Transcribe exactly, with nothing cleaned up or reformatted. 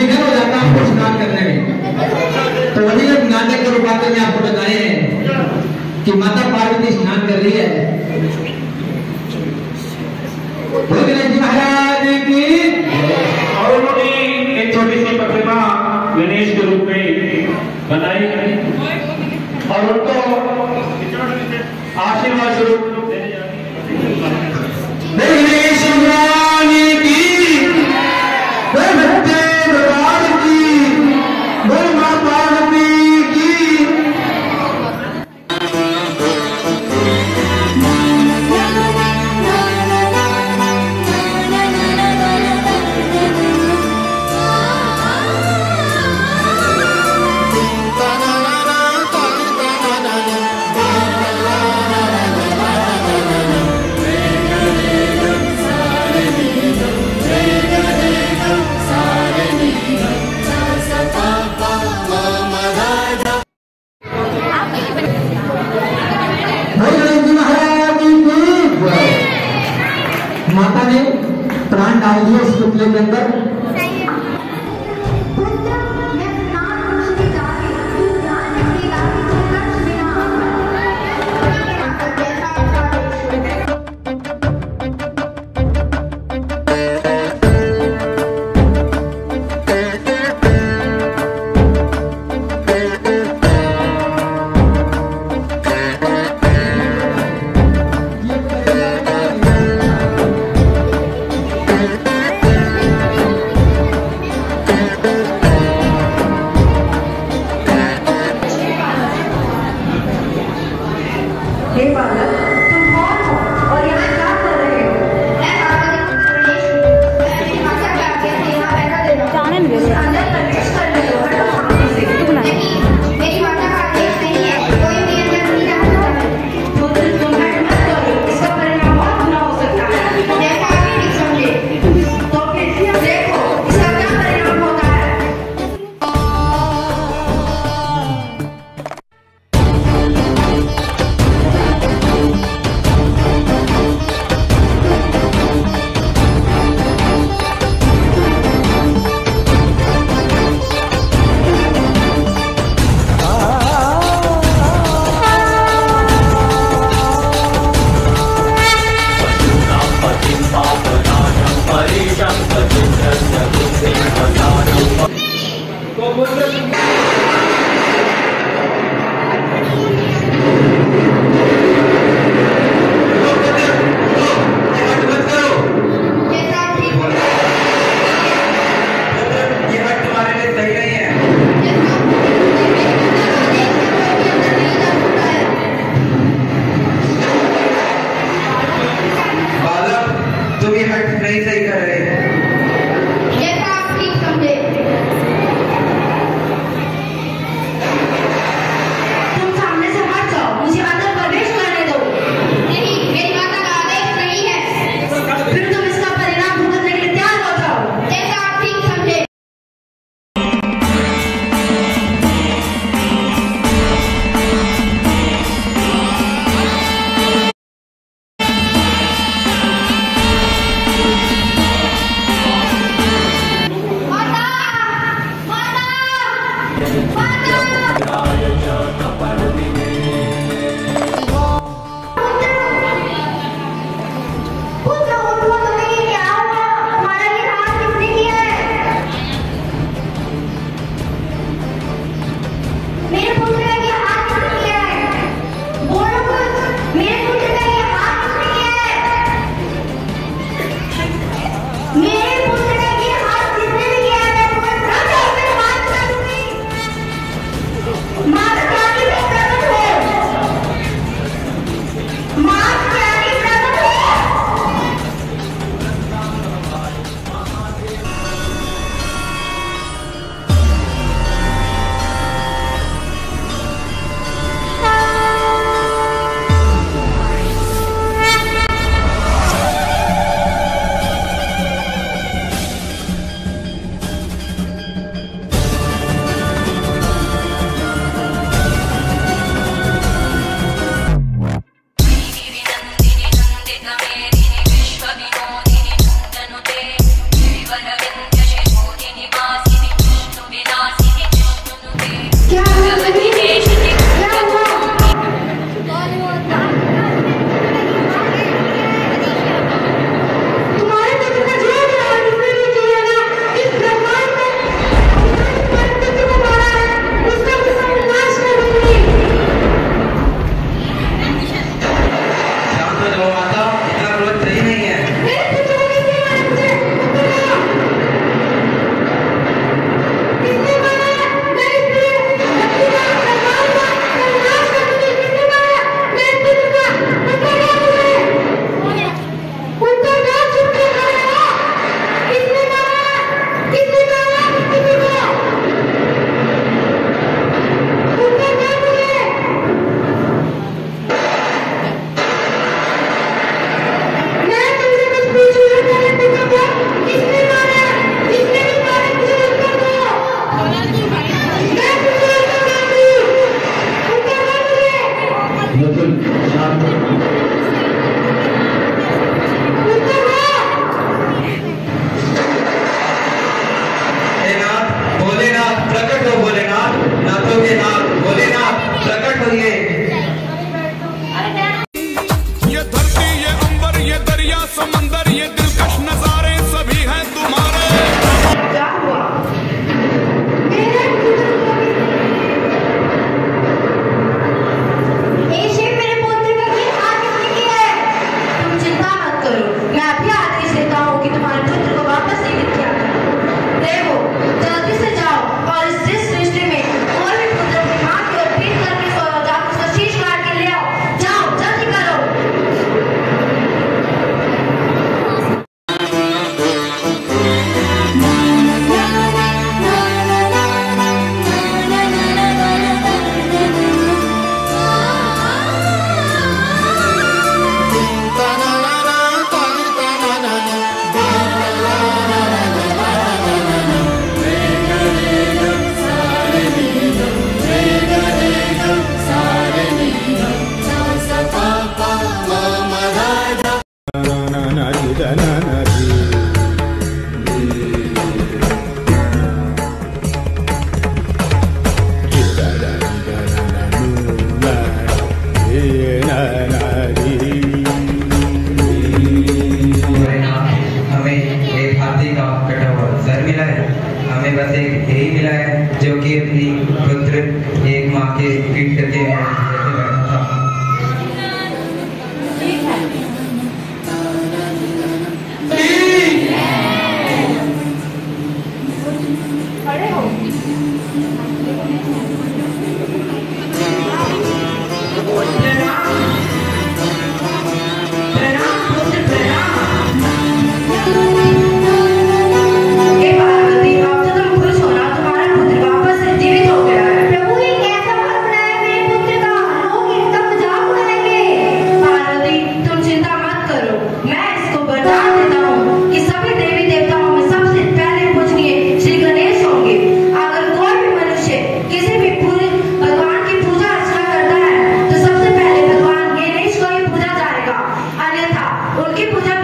विघ्न हो जाता है हमको स्नान करने में। तो वही एक नाटक के रूपांतर में आपको बताए हैं कि माता पार्वती स्नान कर रही है। गणेश महाराज की और उन्होंने एक छोटी सी प्रतिमा गणेश के रूप में बनाई और उनको आशीर्वाद स्वरूप गणेश भगवान की भक्ति भगवान की मां पार्वती की। माता ने प्राण डाल दिया उस पुतले के अंदर। बिल्कुल शांत भोलेनाथ प्रकट हो, भोलेनाथ नाथों के नाथ भोलेनाथ प्रकट होइए। ये धरती ये अंबर ये दरिया समंदर ये दिलकश नजारे सभी हैं तुम्हारे। क्या हुआ? हे शिव, मेरे पुत्र का ये हाल किसने किया है? तुम चिंता मत करो, मैं अभी आदेश देता हूँ कि तुम्हारे पुत्र को वापस जीवित किया जाए। देखो, जल्दी से जाओ और इस जिस सृष्टि में कोई भी पुत्र अपनी मां की ओर पीठ करके सोया जाकर उसका शीश काट के ले आओ। जाओ, जल्दी करो। हमें बस एक यही मिला है जो कि अपनी पुत्र एक माँ के पीठ करके बैठा था। खड़े हो। उनकी पूजा